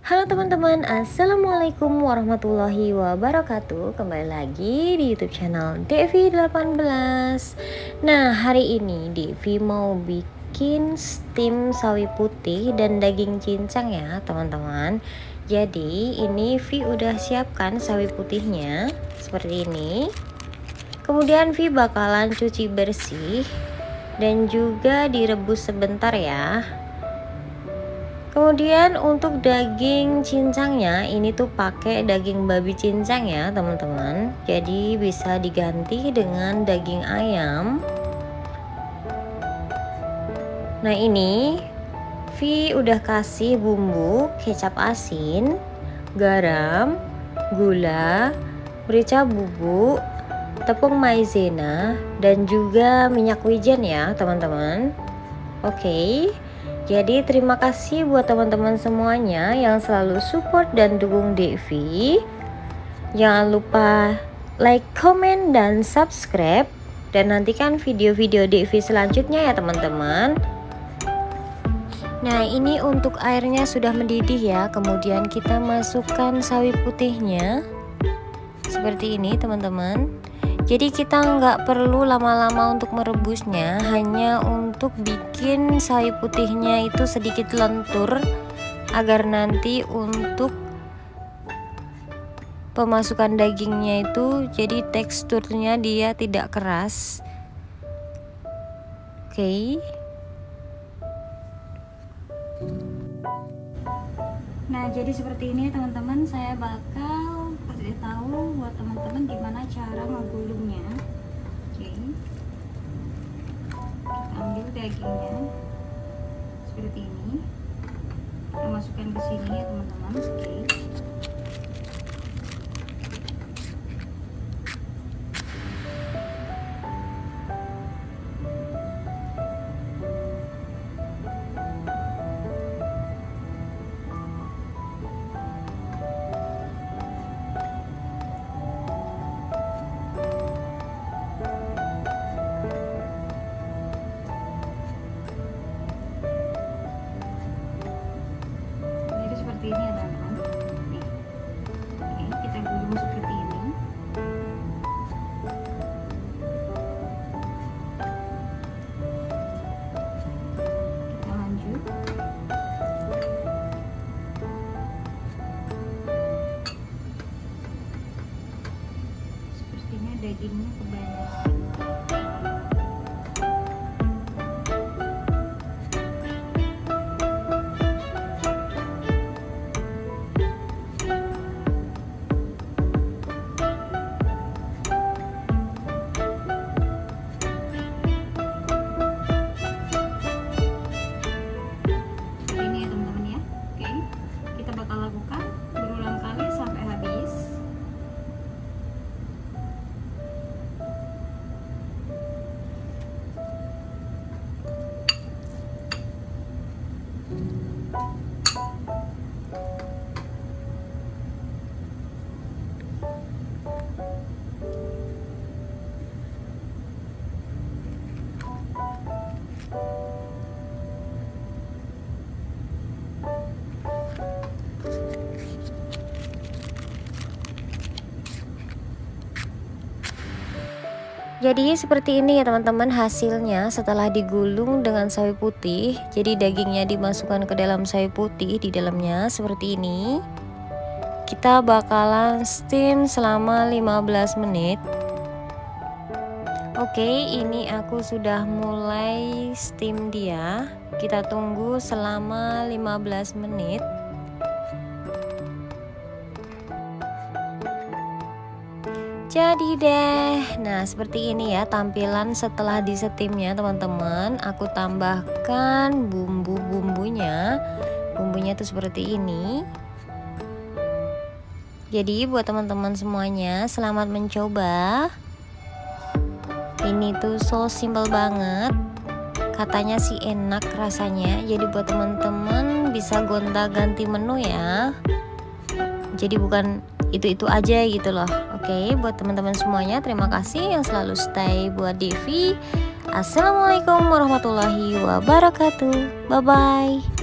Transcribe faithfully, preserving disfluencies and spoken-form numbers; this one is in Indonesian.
Halo teman-teman, assalamualaikum warahmatullahi wabarakatuh. Kembali lagi di YouTube channel Devi delapan belas. Nah, hari ini Devi mau bikin steam sawi putih dan daging cincang ya teman-teman. Jadi ini Vi udah siapkan sawi putihnya seperti ini. Kemudian Vi bakalan cuci bersih dan juga direbus sebentar ya. Kemudian untuk daging cincangnya ini tuh pakai daging babi cincang ya teman-teman. Jadi bisa diganti dengan daging ayam. Nah ini Vi udah kasih bumbu kecap asin, garam, gula, merica bubuk, tepung maizena, dan juga minyak wijen ya teman-teman. Oke. Jadi terima kasih buat teman-teman semuanya yang selalu support dan dukung Devi. Jangan lupa like, comment, dan subscribe. Dan nantikan video-video Devi selanjutnya ya teman-teman. Nah ini untuk airnya sudah mendidih ya. Kemudian kita masukkan sawi putihnya seperti ini teman-teman. Jadi kita nggak perlu lama-lama untuk merebusnya, hanya untuk bikin sawi putihnya itu sedikit lentur agar nanti untuk pemasukan dagingnya itu jadi teksturnya dia tidak keras. Oke. Okay. Nah jadi seperti ini teman-teman, saya bakal kasih tahu buat teman-teman gimana cara menggulungnya. Oke, kita ambil dagingnya seperti ini, kita masukkan ke sini ya teman-teman. Oke. Ini ya teman-teman. Nih. Oke, kita gulung seperti ini. Kita lanjut. Sepertinya dagingnya kebanyakan. Jadi seperti ini ya teman-teman hasilnya setelah digulung dengan sawi putih. Jadi dagingnya dimasukkan ke dalam sawi putih di dalamnya seperti ini. Kita bakalan steam selama lima belas menit. Oke, ini aku sudah mulai steam dia. Kita tunggu selama lima belas menit. Jadi deh, nah seperti ini ya tampilan setelah di steamnya teman-teman. Aku tambahkan bumbu-bumbunya, bumbunya tuh seperti ini. Jadi buat teman-teman semuanya selamat mencoba. Ini tuh so simple banget, katanya sih enak rasanya. Jadi buat teman-teman bisa gonta-ganti menu ya. Jadi bukan itu-itu aja gitu loh. Oke, buat teman-teman semuanya terima kasih yang selalu stay buat Devi. Assalamualaikum warahmatullahi wabarakatuh. Bye bye.